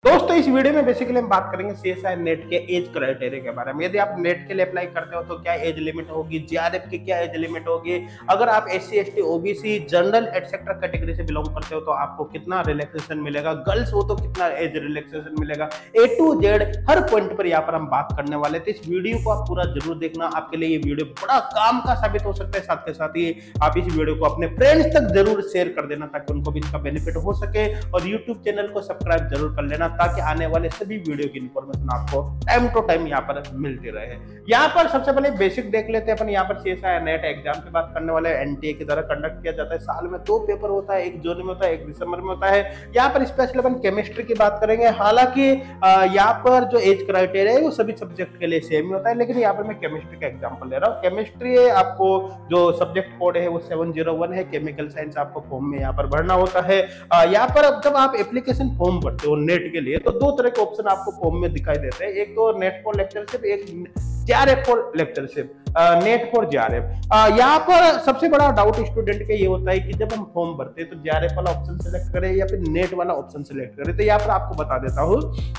दोस्तों इस वीडियो में बेसिकली हम बात करेंगे सीएसआई नेट के एज क्राइटेरिया के बारे में। यदि आप नेट के लिए अप्लाई करते हो तो क्या एज लिमिट होगी, जेआरएफ की क्या एज लिमिट होगी, अगर आप SC ST OBC general etcetera category से बिलोंग करते हो तो आपको कितना रिलैक्सेशन मिलेगा, गर्ल्स हो तो कितना एज रिलैक्सेशन मिलेगा, ए टू जेड हर पॉइंट पर यहाँ पर हम बात करने वाले थे। इस वीडियो को आप पूरा जरूर देखना, आपके लिए ये वीडियो बड़ा काम का साबित हो सकता है। साथ के साथ ही आप इस वीडियो को अपने फ्रेंड्स तक जरूर शेयर कर देना ताकि उनको भी इसका बेनिफिट हो सके, और यूट्यूब चैनल को सब्सक्राइब जरूर कर लेना ताकि आने वाले सभी वीडियो की इंफॉर्मेशन आपको टाइम टू टाइम यहाँ पर मिलती रहे। यहाँ पर सबसे पहले बेसिक देख लेते हैं अपन। यहाँ पर सीएसआई नेट एग्जाम की बात करने वाले, एनटीए की तरह कंडक्ट किया जाता है। साल में 2 पेपर होता है, एक जून में होता है, एक दिसंबर में होता है। यहाँ पर स्पेशल अपन केमिस्ट्री की बात करेंगे। हालांकि यहाँ पर जो एज क्राइटेरिया है वो सभी सब्जेक्ट के लिए सेम ही होता है, लेकिन यहाँ पर मैं केमिस्ट्री का एग्जाम्पल ले रहा हूँ। केमिस्ट्री आपको जो सब्जेक्ट कोड है वो 701 है। केमिकल साइंस आपको फॉर्म में यहाँ पर भरना होता है। यहाँ पर जब आप एप्लीकेशन फॉर्म भरते हो नेट के लिए तो 2 तरह के ऑप्शन आपको फॉर्म में दिखाई देते हैं। एक तो नेट फॉर लेक्चरशिप, एक JRF for lectureship, NET for JRF. यहाँ पर सबसे बड़ा डाउट स्टूडेंट का ये होता है कि जब हम फॉर्म भरते हैं तो जेआरएफ वाला ऑप्शन सेलेक्ट करें या फिर नेट वाला ऑप्शन सेलेक्ट करें। तो यहाँ पर आपको बता देता हूँ,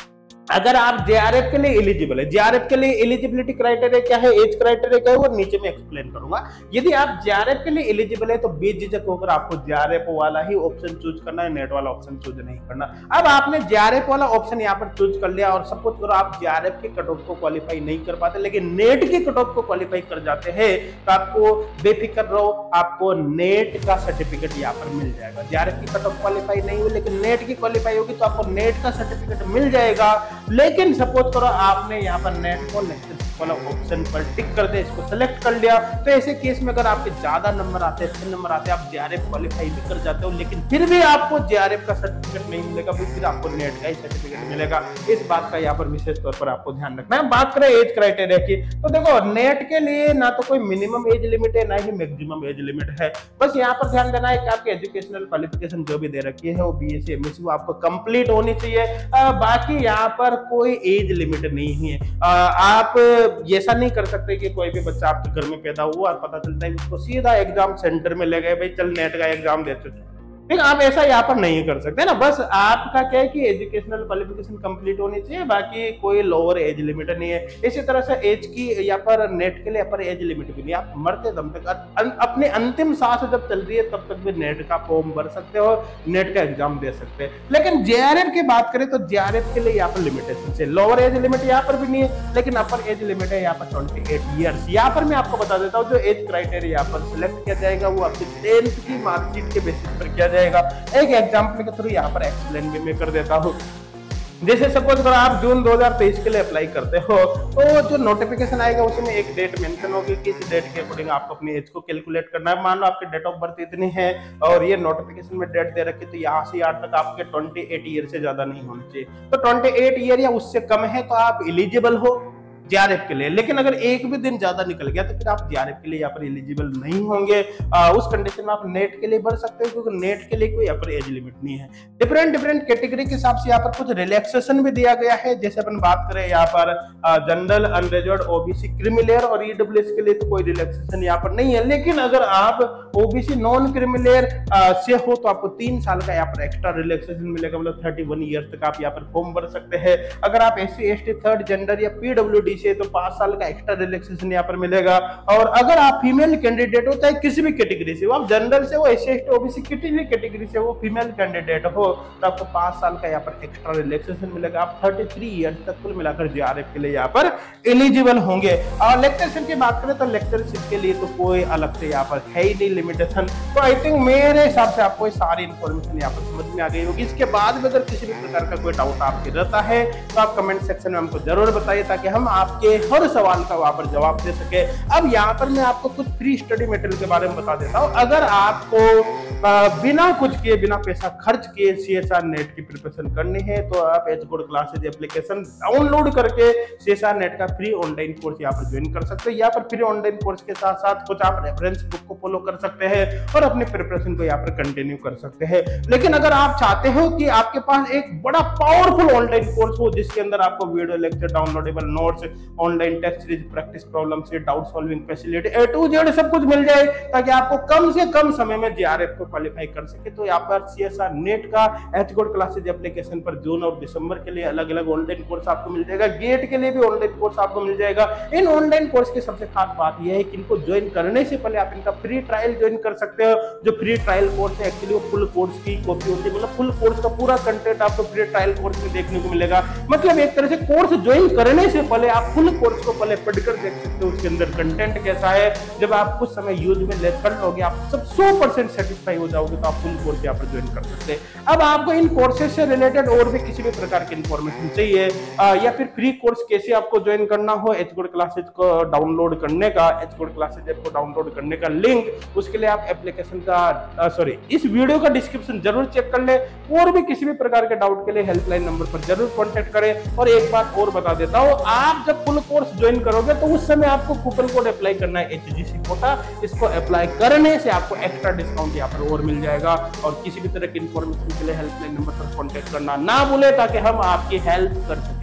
अगर आप जेआरएफ के लिए एलिजिबल है, जेआरएफ के लिए एलिजिबिलिटी क्राइटेरिया क्या है, एज क्राइटेरिया क्या है, वो नीचे में एक्सप्लेन करूंगा। यदि आप जेआरएफ के लिए एलिजिबल है तो बेझिझक होकर आपको जेआरएफ वाला ही ऑप्शन चूज करना है, नेट वाला ऑप्शन चूज नहीं करना। अब आपने जेआरएफ वाला ऑप्शन यहाँ पर चूज कर लिया और सपोज करो आप जेआरएफ के कट ऑफ को क्वालिफाई नहीं कर पाते लेकिन नेट के कट ऑफ को क्वालिफाई कर जाते हैं तो आपको बेफिक्र रहो, आपको नेट का सर्टिफिकेट यहाँ पर मिल जाएगा। जेआरएफ की कट ऑफ क्वालिफाई नहीं हुई लेकिन नेट की क्वालिफाई होगी तो आपको नेट का सर्टिफिकेट मिल जाएगा। लेकिन सपोज करो आपने यहाँ पर नेट फॉर लेक्चरशिप वाला ऑप्शन पर टिक कर दिया, इसको सेलेक्ट कर लिया, तो ऐसे केस में अगर आपके ज्यादा नंबर आते हैं, अच्छे नंबर आते हैं, आप जेआरएफ क्वालिफाई भी कर जाते हो लेकिन फिर भी आपको जेआरएफ का सर्टिफिकेट नहीं मिलेगा, फिर आपको नेट का ही सर्टिफिकेट मिलेगा। इस बात का यहाँ पर विशेष तौर पर आपको ध्यान रखना है। बात करें एज क्राइटेरिया की तो देखो नेट के लिए ना तो कोई मिनिमम एज लिमिट है ना ही मैक्सिमम एज लिमिट है। बस यहाँ पर ध्यान देना है कि आपकी एजुकेशनल क्वालिफिकेशन जो भी दे रखी है वो बीएससी एमएससी वो आपको कंप्लीट होनी चाहिए। बाकी यहाँ पर कोई एज लिमिट नहीं है। आप ऐसा नहीं कर सकते कि कोई भी बच्चा आपके घर में पैदा हुआ और पता चलता है उसको सीधा एग्जाम सेंटर में ले गए, भाई चल नेट का एग्जाम देते। लेकिन आप ऐसा यहाँ पर नहीं कर सकते ना। बस आपका क्या है कि एजुकेशनल क्वालिफिकेशन कंप्लीट होनी चाहिए, बाकी कोई लोअर एज लिमिट नहीं है। इसी तरह से एज की यहाँ पर नेट के लिए अपर एज लिमिट भी नहीं, आप मरते दम तक अपने अंतिम सांस जब चल रही है तब तक भी नेट का फॉर्म भर सकते हो, नेट का एग्जाम दे सकते हैं। लेकिन जेआरएफ की बात करें तो जेआरएफ के लिए यहाँ पर लिमिटेशन है, लोअर एज लिमिट यहाँ पर भी नहीं है लेकिन अपर एज लिमिट है यहाँ पर 28 ईयर्स। यहाँ पर मैं आपको बता देता हूँ जो एज क्राइटेरिया यहाँ पर सिलेक्ट किया जाएगा वो आपकी 10th की मार्कशीट के बेसिस पर किया जाएगा। एक एग्जांपल के थ्रू यहाँ पर एक्सप्लेन भी मैं कर देता हूँ। जैसे सपोज अगर आप जून 2023 के लिए अप्लाई करते हो तो जो नोटिफिकेशन आएगा उसमें एक डेट मेंशन होगी कि इस डेट के अकॉर्डिंग आपको अपनी एज को कैलकुलेट करना है। मान लो आपकी डेट ऑफ बर्थ इतनी है और ये नोटिफिकेशन में डेट दे रखी तो यहाँ से यहाँ तक आपके 28 ईयर से ज्यादा नहीं होनी चाहिए। तो 28 ईयर या उससे कम है तो आप एलिजिबल हो जेआरएफ के लिए। लेकिन अगर एक भी दिन ज्यादा निकल गया तो फिर आप जेआरएफ के लिए यहाँ पर एलिजिबल नहीं होंगे। उस कंडीशन में आप नेट के लिए भर सकते हो क्योंकि नेट के लिए कोई अपर एज लिमिट नहीं है। डिफरेंट कैटेगरी के हिसाब से यहाँ पर कुछ रिलैक्सेशन भी दिया गया है। जैसे अपन बात करें यहाँ पर जनरल, अनरिजर्व्ड, ओबीसी, क्रिमिलेयर और ईडब्ल्यूएस के लिए तो कोई रिलैक्सेशन यहाँ पर नहीं है। लेकिन अगर आप ओबीसी नॉन क्रिमिलेयर से हो तो आपको 3 साल का यहाँ पर एक्स्ट्रा रिलैक्सेशन मिलेगा, मतलब 31 ईयर तक आप यहाँ पर फॉर्म भर सकते हैं। अगर आप एससी एसटी थर्ड जेंडर या पीडब्ल्यूडी से तो 5 साल का एक्स्ट्रा रिलैक्सेशन यहाँ पर मिलेगा। और अगर आप फीमेल कैंडिडेट हो चाहे किसी भी कैटेगरी से हो, आप जनरल से हो, एससी एसटी ओबीसी किसी भी कैटेगरी से हो, फीमेल कैंडिडेट हो तो आपको 5 साल का यहाँ पर एक्स्ट्रा रिलैक्सेशन मिलेगा। आप 33 ईयर तक कुल मिलाकर जेआरएफ के लिए यहाँ पर एलिजिबल होंगे। और लेक्चरशिप की बात करें तो लेक्चरशिप के लिए तो कोई अलग से यहाँ पर है ही नहीं लिमिटेशन। तो आई थिंक मेरे हिसाब से आपको सारी इंफॉर्मेशन यहाँ पर समझ में आ गई होगी। इसके बाद में अगर किसी भी प्रकार का कोई डाउट आपके रहता है तो आप कमेंट सेक्शन में हमको जरूर बताइए ताकि हम आपके हर सवाल का वहां पर जवाब दे सके। अब यहाँ पर मैं आपको कुछ फ्री स्टडी मटेरियल के बारे में बता देता हूँ। अगर आपको बिना कुछ किए, बिना पैसा खर्च किए सीएसआर नेट की प्रिपरेशन करनी है तो आप H good classes application download करके सीएसआर नेट का फ्री ऑनलाइन कोर्स यहाँ पर ज्वाइन कर सकते हैं। यहाँ पर फ्री ऑनलाइन कोर्स के साथ साथ कुछ आप रेफरेंस बुक को फॉलो कर सकते हैं और अपने प्रिपरेशन को यहाँ पर कंटिन्यू कर सकते हैं। लेकिन अगर आप चाहते हो कि आपके पास एक बड़ा पावरफुल ऑनलाइन कोर्स हो जिसके अंदर आपको video lecture, downloadable notes, online test series, practice problem से doubt solving facility, A to Z सब कुछ मिल जाए ताकि आपको कम से कम समय में जेआरएफ को क्वालिफाई कर सके तो यहाँ पर CSR नेट का एच गोल्ड क्लासेज एप्लीकेशन पर जून और दिसंबर के लिए अलग अलग ऑनलाइन कोर्स आपको मिल जाएगा। गेट के लिए भी ऑनलाइन कोर्स आपको मिल जाएगा। इन ऑनलाइन कोर्स की सबसे खास बात यह है कि इनको ज्वाइन करने से पहले आप इनका फ्री ट्रायल ज्वाइन कर सकते हो। जो फ्री ट्रायल कोर्स है एक्चुअली वो फुल कोर्स की कॉपी होती है, मतलब फुल कोर्स का पूरा कंटेंट आपको फ्री ट्रायल कोर्स में देखने को मिलेगा। मतलब एक तरह से कोर्स ज्वाइन करने से पहले आप फुल कोर्स को पहले पढ़कर देख सकते हो उसके अंदर कंटेंट कैसा है। जब आप कुछ समय यूज में कर लोगे आप सब 100% सेटिस्फाई हो जाओगे तो आप फुल कोर्स यहाँ पर ज्वाइन कर सकते हैं। अब आपको इन कोर्सेज से रिलेटेड और भी किसी भी प्रकार की इंफॉर्मेशन चाहिए या फिर फ्री कोर्स कैसे आपको ज्वाइन करना हो, एच गोल्ड क्लासेज को डाउनलोड करने का, एच गोल्ड क्लासेज ऐप को डाउनलोड करने का लिंक, उसके लिए आप एप्लीकेशन का इस वीडियो का डिस्क्रिप्शन जरूर चेक कर ले। और भी किसी भी प्रकार के डाउट के लिए हेल्पलाइन नंबर पर जरूर कॉन्टेक्ट करें। और एक बात और बता देता हूं, आप जब फुल कोर्स ज्वाइन करोगे तो उस समय आपको कूपन कोड अप्लाई करना है HGC कोटा। इसको अप्लाई करने से आपको एक्स्ट्रा डिस्काउंट यहाँ पर और मिल जाएगा। और किसी भी तरह की इंफॉर्मेशन के लिए हेल्पलाइन नंबर पर कॉन्टेक्ट करना ना भूले ताकि हम आपकी हेल्प कर सकें।